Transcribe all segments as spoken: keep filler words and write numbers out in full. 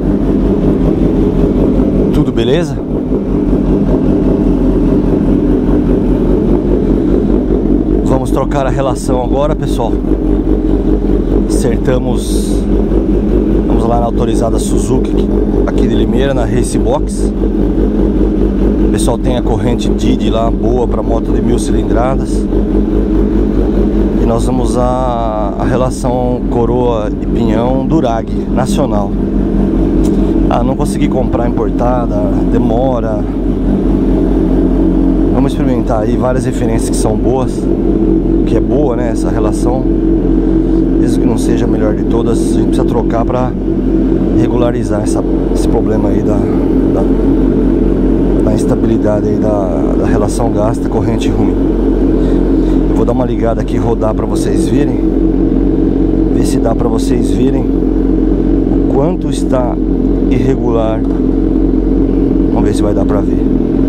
Tudo beleza? Vamos trocar a relação agora, pessoal. Acertamos. Vamos lá na autorizada Suzuki aqui de Limeira, na Race Box. O pessoal tem a corrente Didi lá, boa para moto de mil cilindradas. E nós vamos a, a relação coroa e pinhão Durag nacional. Ah, não consegui comprar importada, demora. Vamos experimentar aí várias referências que são boas, que é boa, né, essa relação. Mesmo que não seja a melhor de todas, a gente precisa trocar para regularizar essa, esse problema aí da, da, da instabilidade aí da, da relação gasta corrente ruim. Eu vou dar uma ligada aqui, rodar para vocês verem, ver se dá para vocês verem o quanto está irregular. Vamos ver se vai dar para ver.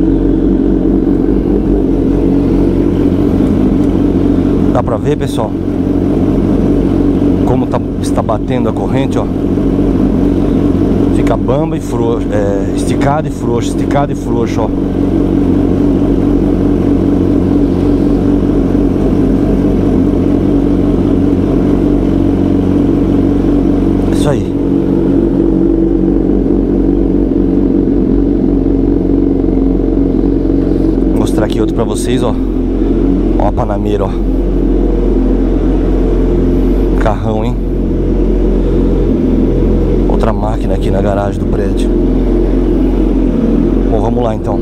Dá pra ver, pessoal, como tá, está batendo a corrente, ó. Fica bamba e frouxo, é, esticado e frouxo, esticado e frouxo, ó. Isso aí. Vou mostrar aqui outro pra vocês, ó. Ó a Panameira, ó. Carrão, hein? Outra máquina aqui na garagem do prédio. Bom, vamos lá então.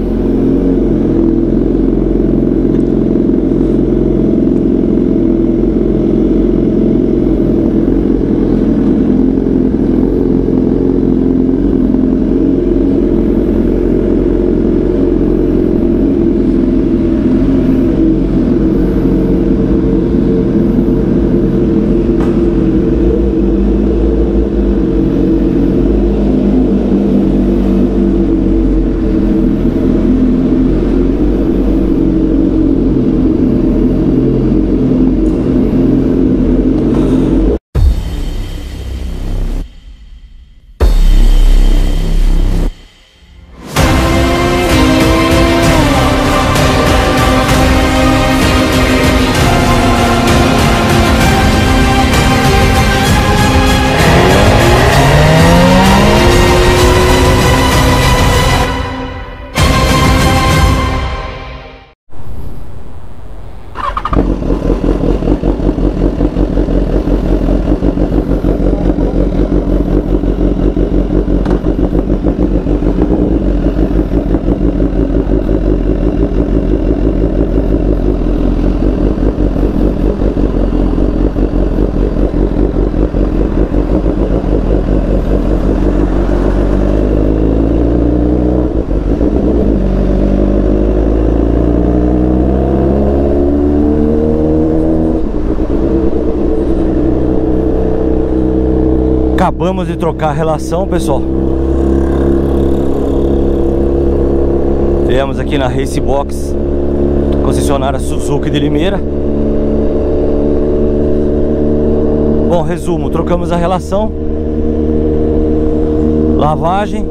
Acabamos de trocar a relação, pessoal. Viemos aqui na Race Box, concessionária Suzuki de Limeira. Bom, resumo, trocamos a relação, lavagem,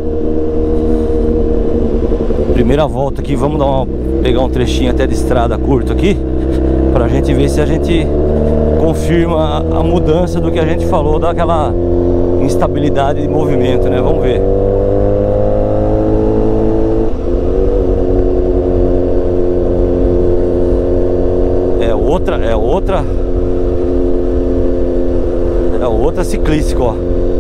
primeira volta aqui. Vamos dar uma, pegar um trechinho até de estrada curto aqui, pra gente ver se a gente confirma a mudança do que a gente falou, daquela instabilidade de movimento, né? Vamos ver. É outra, é outra, é outra ciclística, ó.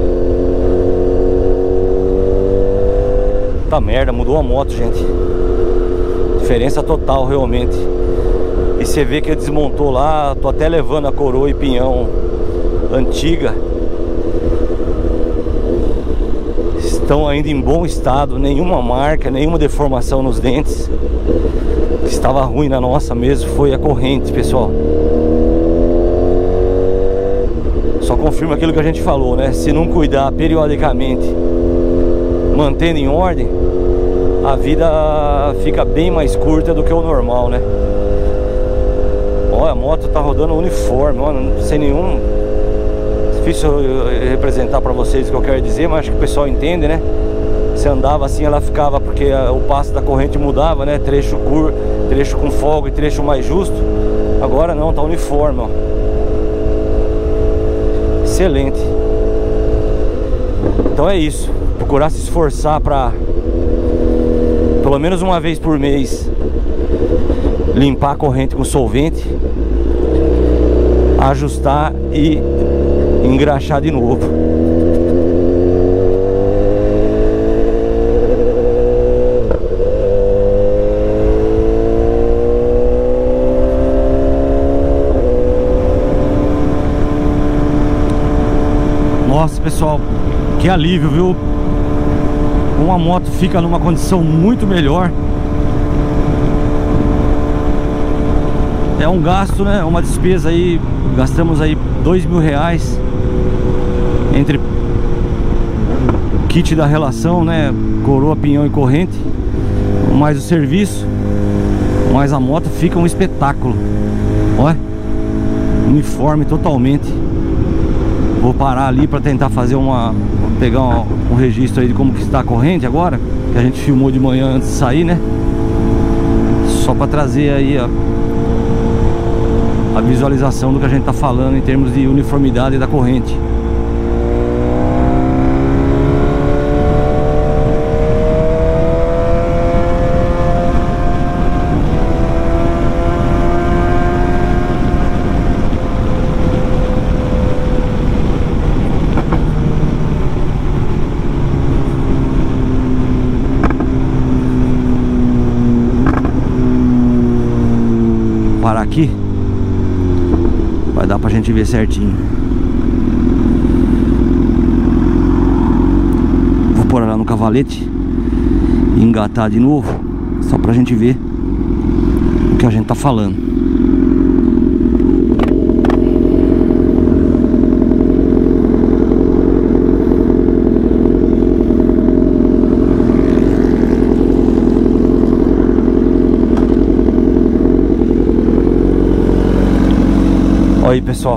Tá merda, mudou a moto, gente. Diferença total, realmente. E você vê que desmontou lá. Tô até levando a coroa e pinhão antiga. Estão ainda em bom estado, nenhuma marca, nenhuma deformação nos dentes. O que estava ruim na nossa mesmo foi a corrente, pessoal. Só confirma aquilo que a gente falou, né? Se não cuidar periodicamente, mantendo em ordem, a vida fica bem mais curta do que o normal, né? Olha, a moto tá rodando uniforme, ó, sem nenhum Difícil eu representar pra vocês o que eu quero dizer, mas acho que o pessoal entende, né? Você andava assim, ela ficava, porque o passo da corrente mudava, né? Trecho curto, trecho com folga e trecho mais justo. Agora não, tá uniforme, ó. Excelente. Então é isso. Procurar se esforçar pra pelo menos uma vez por mês limpar a corrente com solvente, ajustar e engraxar de novo. Nossa, pessoal, que alívio, viu? Uma moto fica numa condição muito melhor. É um gasto, né? Uma despesa aí. Gastamos aí dois mil reais entre kit da relação, né? Coroa, pinhão e corrente, mais o serviço. Mas a moto fica um espetáculo. Olha, uniforme totalmente. Vou parar ali para tentar fazer uma... pegar um, um registro aí de como que está a corrente agora, que a gente filmou de manhã antes de sair, né? Só para trazer aí a, a visualização do que a gente tá falando em termos de uniformidade da corrente. Parar aqui, vai dar pra gente ver certinho. Vou pôr lá no cavalete e engatar de novo, só pra gente ver o que a gente tá falando. Olha aí, pessoal,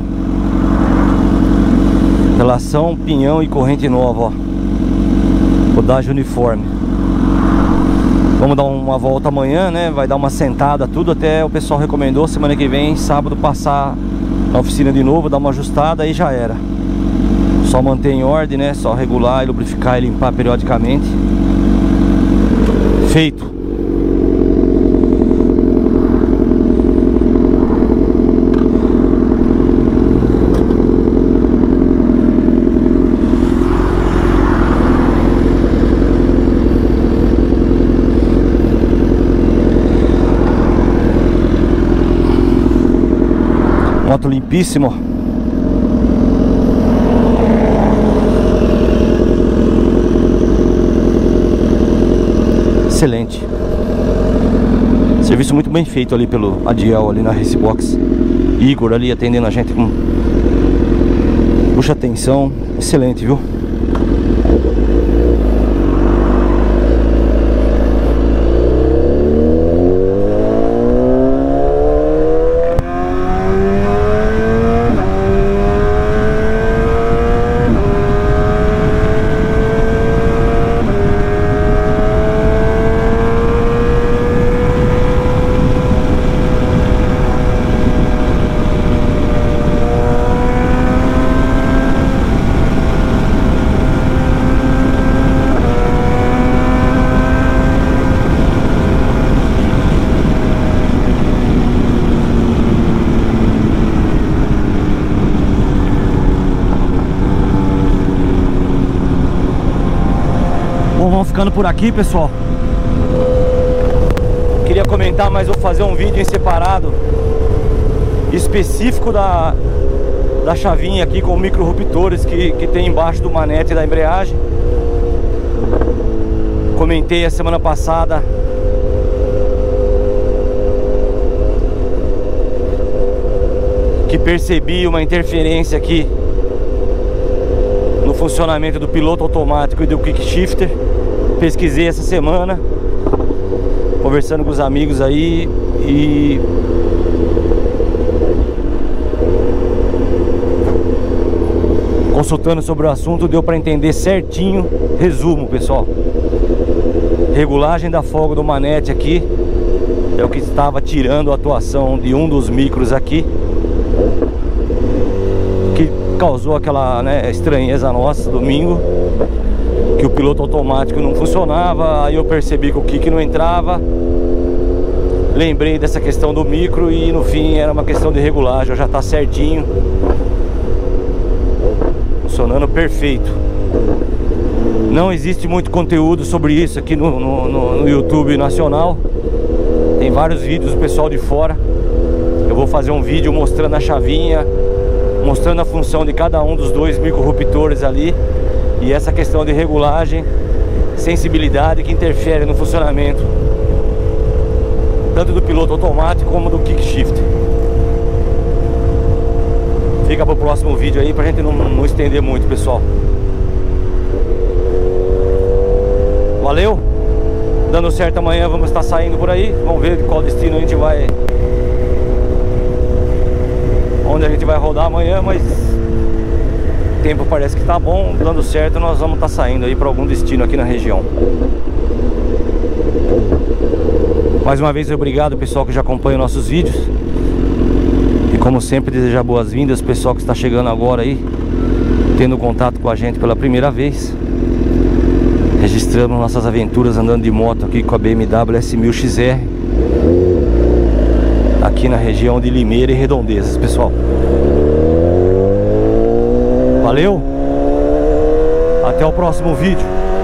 relação pinhão e corrente nova, ó, rodagem uniforme. Vamos dar uma volta amanhã, né? Vai dar uma sentada, tudo, até o pessoal recomendou semana que vem, sábado, passar na oficina de novo, dar uma ajustada e já era. Só manter em ordem, né? Só regular, lubrificar e limpar periodicamente. Feito. Moto limpíssimo. Excelente. Serviço muito bem feito ali pelo Adiel ali na Racebox. Igor ali atendendo a gente com puxa atenção. Excelente, viu? Bom, vamos ficando por aqui, pessoal. Queria comentar, mas vou fazer um vídeo em separado específico da, da chavinha aqui com micro ruptores que, que tem embaixo do manete da embreagem. Comentei a semana passada que percebi uma interferência aqui no funcionamento do piloto automático e do quick shifter. Pesquisei essa semana, conversando com os amigos aí, e Consultando sobre o assunto, deu para entender certinho. Resumo, pessoal: regulagem da folga do manete aqui é o que estava tirando a atuação de um dos micros aqui, que causou aquela, né, estranheza nossa domingo, que o piloto automático não funcionava. Aí eu percebi que o kick não entrava, lembrei dessa questão do micro e no fim era uma questão de regulagem. Já está certinho, funcionando perfeito. Não existe muito conteúdo sobre isso aqui no, no, no, no YouTube nacional. Tem vários vídeos do pessoal de fora. Eu vou fazer um vídeo mostrando a chavinha, mostrando a função de cada um dos dois micro-ruptores ali, e essa questão de regulagem, sensibilidade que interfere no funcionamento tanto do piloto automático como do kick shift. Fica pro próximo vídeo aí pra gente não, não estender muito, pessoal. Valeu! Dando certo, amanhã vamos estar saindo por aí. Vamos ver qual destino a gente vai, onde a gente vai rodar amanhã, mas o tempo parece que tá bom. Dando certo, nós vamos estar saindo aí para algum destino aqui na região. Mais uma vez, obrigado pessoal que já acompanha nossos vídeos. E como sempre, desejar boas-vindas pessoal que está chegando agora aí, tendo contato com a gente pela primeira vez. Registramos nossas aventuras andando de moto aqui com a B M W S mil X R, aqui na região de Limeira e Redondezas, pessoal. Valeu! Até o próximo vídeo.